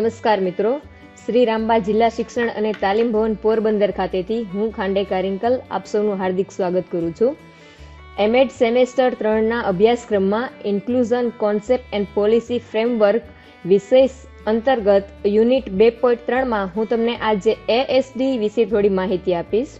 નમસ્કાર મિત્રો, શ્રી રામબા જિલ્લા શિક્ષણ અને તાલીમ ભવન પોરબંદર ખાતેથી હું ખાંડેકા રિંકલ આપ સૌનું હાર્દિક સ્વાગત કરું છું. એમએડ સેમેસ્ટર 3ના અભ્યાસક્રમમાં inclusion concept and policy framework વિષય અંતર્ગત યુનિટ 2.3માં હું તમને આજે એએસડી વિશે થોડી માહિતી આપીશ.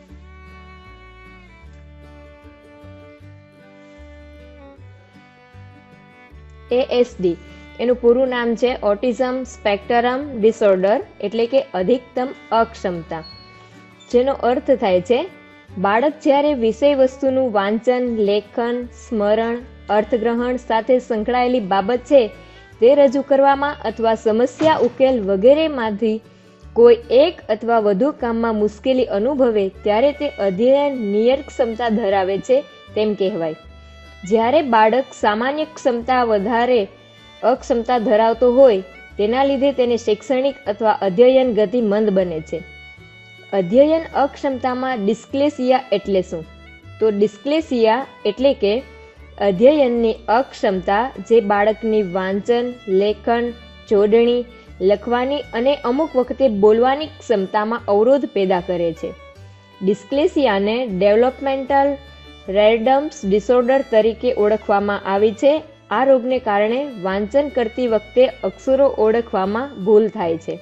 એએસડી એનું પૂરું નામ છે ઓટિઝમ સ્પેક્ટ્રમ ડિસઓર્ડર, એટલે કે અધિકતમ અક્ષમતા, જેનો અર્થ થાય છે બાળક જ્યારે વિષય વસ્તુનું વાંચન, લેખન, સ્મરણ, અર્થગ્રહણ સાથે સંકળાયેલી બાબત છે તે રજૂ કરવામાં અથવા સમસ્યા ઉકેલ વગેરેમાંથી કોઈ એક અથવા વધુ કામમાં મુશ્કેલી અનુભવે ત્યારે તે અધ્યયન નિયત ક્ષમતા ધરાવે છે તેમ કહેવાય. જ્યારે બાળક સામાન્ય ક્ષમતા વધારે અક્ષમતા ધરાવતો હોય તેના લીધે તેને શૈક્ષણિક અથવા અધ્યયન ગતિ મંદ બને છે. અધ્યયન અક્ષમતામાં ડિસ્લેક્સિયા એટલે શું? તો ડિસ્લેક્સિયા એટલે કે અધ્યયનની અક્ષમતા જે બાળકની વાંચન, લેખન, જોડણી, લખવાની અને અમુક વખતે બોલવાની ક્ષમતામાં અવરોધ પેદા કરે છે. ડિસ્લેક્સિયાને ડેવલપમેન્ટલ રેન્ડમ્સ ડિસઓર્ડર તરીકે ઓળખવામાં આવી છે. આ રોગને કારણે વાંચન કરતી વખતે અક્ષરો ઓળખવામાં ભૂલ થાય છે.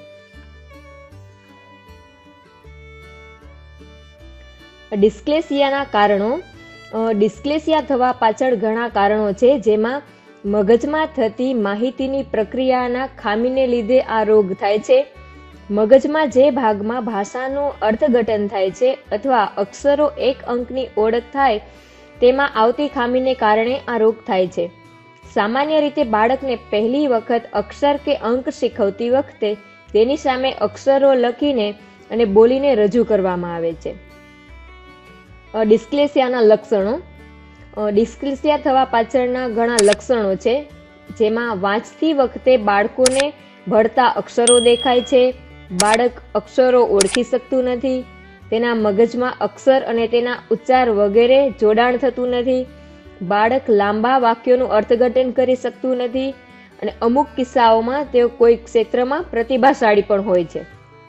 ડિસ્લેક્સિયાના કારણો. ડિસ્લેક્સિયા થવા પાછળ ઘણા કારણો છે, જેમાં મગજમાં થતી માહિતીની પ્રક્રિયાના ખામીને લીધે આ રોગ થાય છે. મગજમાં જે ભાગમાં ભાષાનું અર્થઘટન થાય છે અથવા અક્ષરો એક અંકની ઓળખ થાય તેમાં આવતી ખામીને કારણે આ રોગ થાય છે. સામાન્ય રીતે બાળકને પહેલી વખત અક્ષર કે અંક શીખવતી વખતે તેની સામે અક્ષરો લખીને અને બોલીને રજૂ કરવામાં આવે છે. ડિસ્લેક્સિયાના લક્ષણો. ડિસ્લેક્સિયા થવા પાછળના ઘણા લક્ષણો છે, જેમાં વાંચતી વખતે બાળકોને ભળતા અક્ષરો દેખાય છે, બાળક અક્ષરો ઓળખી શકતું નથી, તેના મગજમાં અક્ષર અને તેના ઉચ્ચાર વગેરે જોડાણ થતું નથી, બાળક લાંબા વાક્યોનું અર્થઘટન કરી શકતું નથી અને અમુક કિસ્સાઓમાં તેઓ કોઈ ક્ષેત્રમાં પ્રતિભાશાળી પણ હોય છે.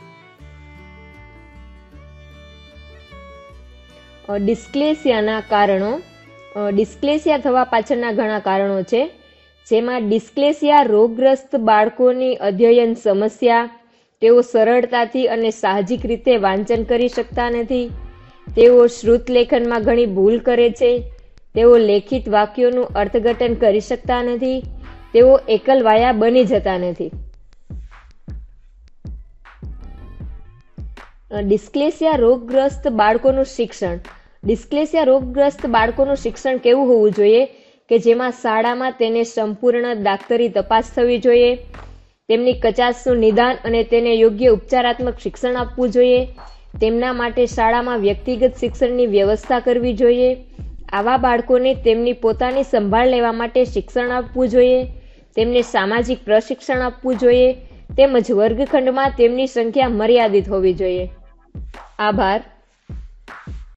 ડિસ્લેક્સિયાના કારણો. ડિસ્લેક્સિયા થવા પાછળના ઘણા કારણો છે, જેમાં ડિસ્લેક્સિયા રોગગ્રસ્ત બાળકોની અધ્યયન સમસ્યા, તેઓ સરળતાથી અને સાહજિક રીતે વાંચન કરી શકતા નથી, તેઓ શ્રુત લેખનમાં ઘણી ભૂલ કરે છે, તેઓ લેખિત વાક્યોનું અર્થઘટન કરી શકતા નથી, તેઓ એકલવાયા બની જતા નથી. ડિસ્લેક્સિયા રોગગ્રસ્ત બાળકોનું શિક્ષણ. ડિસ્લેક્સિયા રોગગ્રસ્ત બાળકોનું શિક્ષણ કેવું હોવું જોઈએ કે જેમાં શાળામાં તેને સંપૂર્ણ દાક્તરી તપાસ થવી જોઈએ, તેમની કચાશનું નિદાન અને તેને યોગ્ય ઉપચારાત્મક શિક્ષણ આપવું જોઈએ, તેમના માટે શાળામાં વ્યક્તિગત શિક્ષણની વ્યવસ્થા કરવી જોઈએ, આવા બાળકોને તેમની પોતાની સંભાળ લેવા માટે શિક્ષણ આપવું જોઈએ, તેમને સામાજિક પ્રશિક્ષણ આપવું જોઈએ, તેમજ વર્ગખંડમાં તેમની સંખ્યા મર્યાદિત હોવી જોઈએ. આભાર.